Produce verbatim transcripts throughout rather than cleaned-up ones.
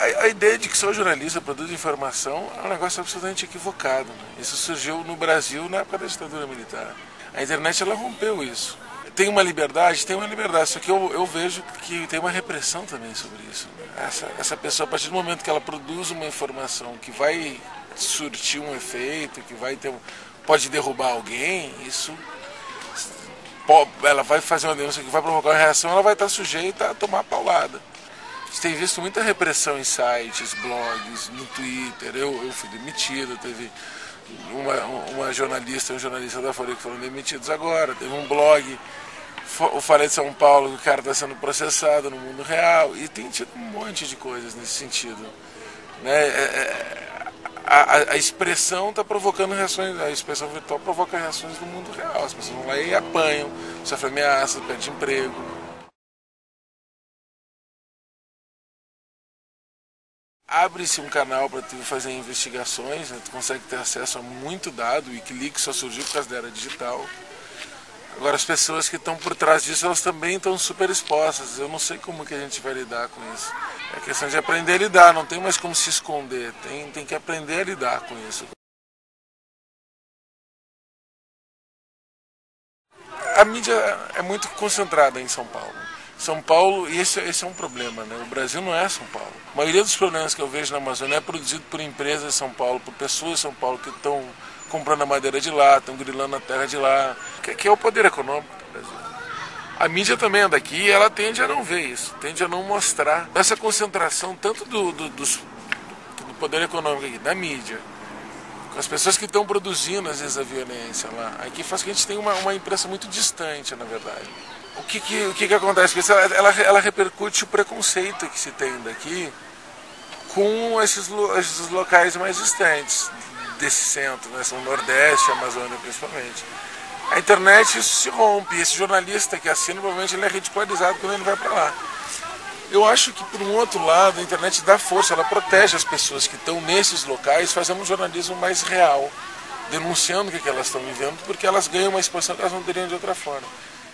a, a ideia de que só o jornalista produz informação é um negócio absolutamente equivocado, né? Isso surgiu no Brasil na época da ditadura militar. A internet ela rompeu isso. Tem uma liberdade? Tem uma liberdade, só que eu, eu vejo que tem uma repressão também sobre isso. Essa, essa pessoa, a partir do momento que ela produz uma informação que vai surtir um efeito, que vai ter, pode derrubar alguém, isso, ela vai fazer uma denúncia que vai provocar uma reação, ela vai estar sujeita a tomar paulada. A gente tem visto muita repressão em sites, blogs, no Twitter. Eu, eu fui demitido, teve uma, uma jornalista, um jornalista da Folha que foram demitidos agora, teve um blog, o Folha de São Paulo, que o cara está sendo processado no mundo real, e tem tido um monte de coisas nesse sentido. Né? É, a, a, a expressão está provocando reações, a expressão virtual provoca reações do mundo real. As pessoas vão lá e apanham, sofrem ameaças, perdem emprego. Abre-se um canal para tu fazer investigações, né? Tu consegue ter acesso a muito dado, o Wikileaks só surgiu por causa da era digital. Agora, as pessoas que estão por trás disso, elas também estão super expostas. Eu não sei como que a gente vai lidar com isso. É questão de aprender a lidar, não tem mais como se esconder, tem, tem que aprender a lidar com isso. A mídia é muito concentrada em São Paulo. São Paulo, e esse, esse é um problema, né? O Brasil não é São Paulo. A maioria dos problemas que eu vejo na Amazônia é produzido por empresas de São Paulo, por pessoas de São Paulo que estão comprando a madeira de lá, estão grilando a terra de lá, que, que é o poder econômico do Brasil. A mídia também é daqui e ela tende a não ver isso, tende a não mostrar essa concentração tanto do, do, dos, do poder econômico aqui, da mídia, com as pessoas que estão produzindo às vezes a violência lá, aqui faz que a gente tenha uma, uma imprensa muito distante, na verdade. O que, que, o que, que acontece? Ela, ela, ela repercute o preconceito que se tem daqui com esses, esses locais mais distantes desse centro, né? São o Nordeste, a Amazônia principalmente. A internet isso se rompe, esse jornalista que assina, provavelmente ele é ridicularizado quando ele vai para lá. Eu acho que, por um outro lado, a internet dá força, ela protege as pessoas que estão nesses locais, fazendo um jornalismo mais real, denunciando o que elas estão vivendo, porque elas ganham uma exposição que elas não teriam de outra forma.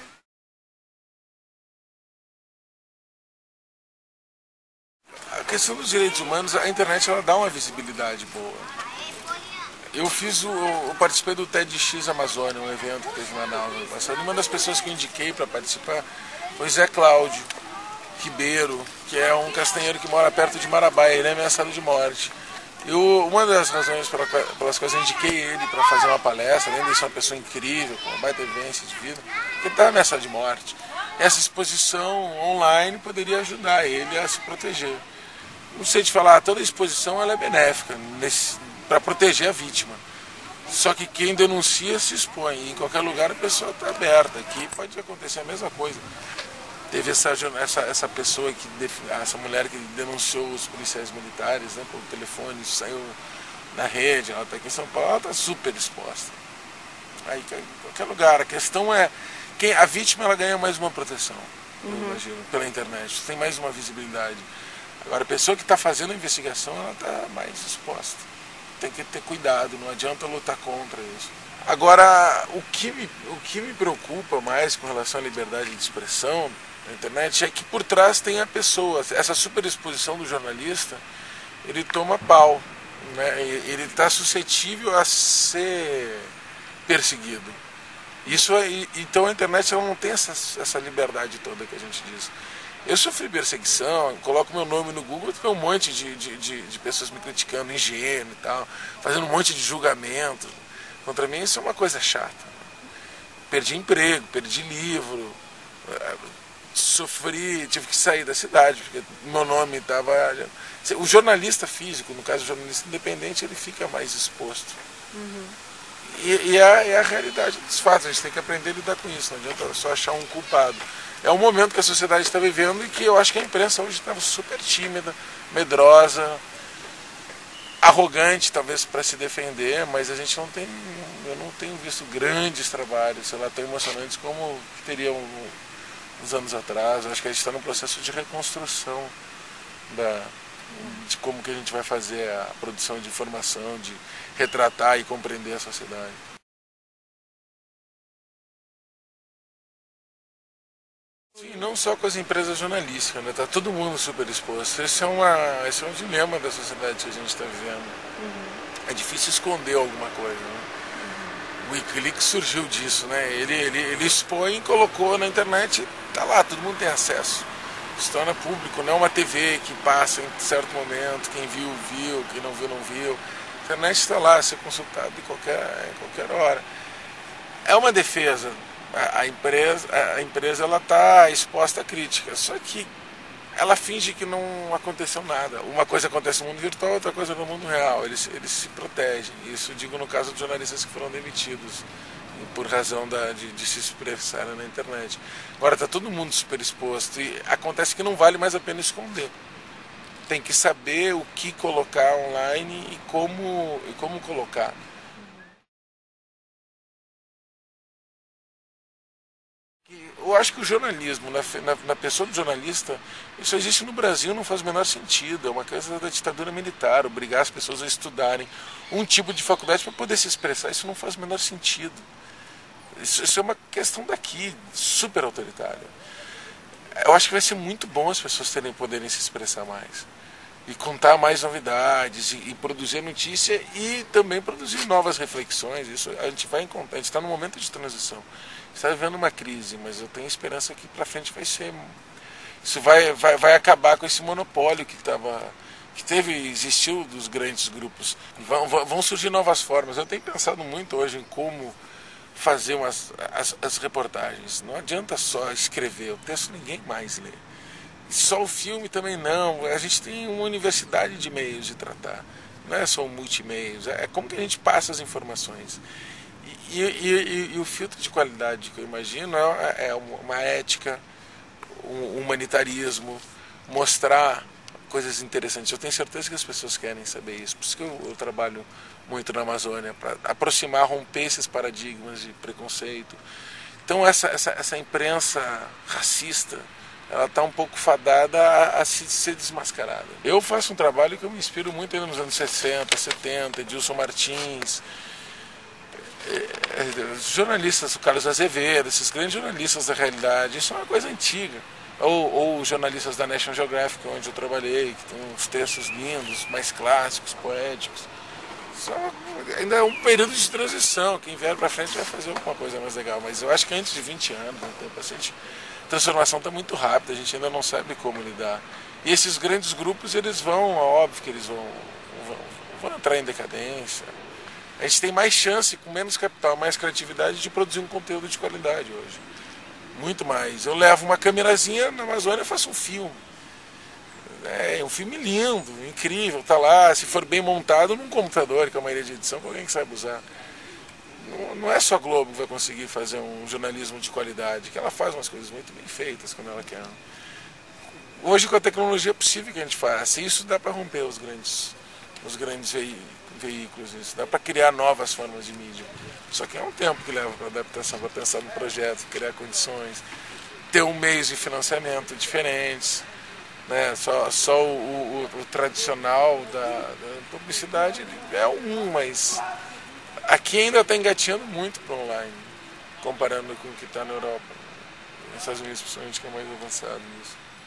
A questão dos direitos humanos, a internet ela dá uma visibilidade boa. Eu fiz o, eu participei do TEDx Amazônia, um evento que teve em Manaus no passado. Uma das pessoas que eu indiquei para participar foi o Zé Cláudio Ribeiro, que é um castanheiro que mora perto de Marabá, ele é ameaçado de morte. Eu, uma das razões pelas quais eu indiquei ele para fazer uma palestra, além de ser uma pessoa incrível, com uma baita vivência de vida, porque ele está ameaçado de morte. Essa exposição online poderia ajudar ele a se proteger. Não sei te falar, toda exposição ela é benéfica para proteger a vítima. Só que quem denuncia se expõe. E em qualquer lugar a pessoa está aberta. Aqui pode acontecer a mesma coisa. Teve essa, essa, essa pessoa, que essa mulher que denunciou os policiais militares, né, pelo telefone, isso saiu na rede, ela está aqui em São Paulo, ela está super exposta. Aí, em qualquer lugar. A questão é, quem, a vítima ela ganha mais uma proteção, uhum. eu imagino, pela internet. Tem mais uma visibilidade. Agora, a pessoa que está fazendo a investigação, ela está mais exposta. Tem que ter cuidado, não adianta lutar contra isso. Agora, o que me, o que me preocupa mais com relação à liberdade de expressão na internet é que por trás tem a pessoa. Essa superexposição do jornalista, ele toma pau, né? Ele está suscetível a ser perseguido. Isso é, então a internet ela não tem essa, essa liberdade toda que a gente diz. Eu sofri perseguição, coloco meu nome no Google, tem um monte de, de, de, de pessoas me criticando, ingênuo e tal, fazendo um monte de julgamento. Contra mim isso é uma coisa chata. Perdi emprego, perdi livro, sofri, tive que sair da cidade, porque meu nome estava... O jornalista físico, no caso o jornalista independente, ele fica mais exposto. Uhum. E, e é, é a realidade dos fatos, a gente tem que aprender a lidar com isso, não adianta só achar um culpado. É um momento que a sociedade está vivendo e que eu acho que a imprensa hoje estava super tímida, medrosa, arrogante talvez para se defender, mas a gente não tem, eu não tenho visto grandes trabalhos, sei lá, tão emocionantes como teriam uns anos atrás. Eu acho que a gente está num processo de reconstrução da, de como que a gente vai fazer a produção de informação, de retratar e compreender a sociedade. Sim, não só com as empresas jornalísticas, né? Tá todo mundo super exposto. Esse é, uma, esse é um dilema da sociedade que a gente está vivendo. Uhum. É difícil esconder alguma coisa, né? Uhum. O Wikileaks surgiu disso, né? Ele, ele, ele expõe, colocou na internet, tá lá, todo mundo tem acesso. Se torna público, não é uma T V que passa em certo momento, quem viu, viu, quem não viu, não viu. A internet está lá, a ser consultado em qualquer, em qualquer hora. É uma defesa. A, a empresa a empresa ela está exposta a críticas, só que ela finge que não aconteceu nada. Uma coisa acontece no mundo virtual, outra coisa no mundo real. Eles, eles se protegem. Isso digo no caso de jornalistas que foram demitidos por razão da, de, de se expressar na internet. Agora está todo mundo super exposto e acontece que não vale mais a pena esconder. Tem que saber o que colocar online e como, e como colocar. Eu acho que o jornalismo, na, na, na pessoa do jornalista, isso existe no Brasil, não faz o menor sentido. É uma coisa da ditadura militar, obrigar as pessoas a estudarem um tipo de faculdade para poder se expressar, isso não faz o menor sentido. Isso, isso é uma questão daqui, super autoritária. Eu acho que vai ser muito bom as pessoas terem poderem se expressar mais. E contar mais novidades, e, e produzir notícia e também produzir novas reflexões. Isso a gente vai encontrar, a gente está num momento de transição. Está vivendo uma crise, mas eu tenho esperança que para frente vai ser. Isso vai, vai, vai acabar com esse monopólio que estava. Que teve, existiu dos grandes grupos. Vão, vão surgir novas formas. Eu tenho pensado muito hoje em como fazer umas, as, as reportagens. Não adianta só escrever, o texto ninguém mais lê. Só o filme também não. A gente tem uma universidade de meios de tratar. Não é só um multimeios. É como que a gente passa as informações. E, e, e, e o filtro de qualidade que eu imagino é, é uma ética, um humanitarismo, mostrar coisas interessantes. Eu tenho certeza que as pessoas querem saber isso. Por isso que eu, eu trabalho muito na Amazônia, para aproximar, romper esses paradigmas de preconceito. Então essa, essa, essa imprensa racista, ela está um pouco fadada a, a se, ser desmascarada. Eu faço um trabalho que eu me inspiro muito ainda nos anos sessenta, setenta, Edilson Martins, jornalistas, o Carlos Azevedo, esses grandes jornalistas da realidade. Isso é uma coisa antiga. Ou, ou jornalistas da National Geographic, onde eu trabalhei, que tem uns textos lindos, mais clássicos, poéticos. Só, ainda é um período de transição. Quem vier para frente vai fazer alguma coisa mais legal. Mas eu acho que antes de vinte anos, né, tem bastante... a transformação está muito rápida, a gente ainda não sabe como lidar. E esses grandes grupos, eles vão, óbvio que eles vão, vão, vão entrar em decadência. A gente tem mais chance, com menos capital, mais criatividade, de produzir um conteúdo de qualidade hoje. Muito mais. Eu levo uma câmerazinha na Amazônia e faço um filme. É um filme lindo, incrível, tá lá. Se for bem montado num computador, que é uma ilha de edição, com alguém que sabe usar. Não, não é só a Globo que vai conseguir fazer um jornalismo de qualidade, que ela faz umas coisas muito bem feitas quando ela quer. Hoje, com a tecnologia, é possível que a gente faça. Isso dá para romper os grandes, os grandes veículos. veículos, isso dá para criar novas formas de mídia. Só que é um tempo que leva para adaptação, para pensar no projeto, criar condições, ter um meios de financiamento diferentes, né? Só, só o, o, o tradicional da, da publicidade é um, mas aqui ainda está engateando muito para online, comparando com o que está na Europa, nos Estados Unidos principalmente, que é mais avançado nisso.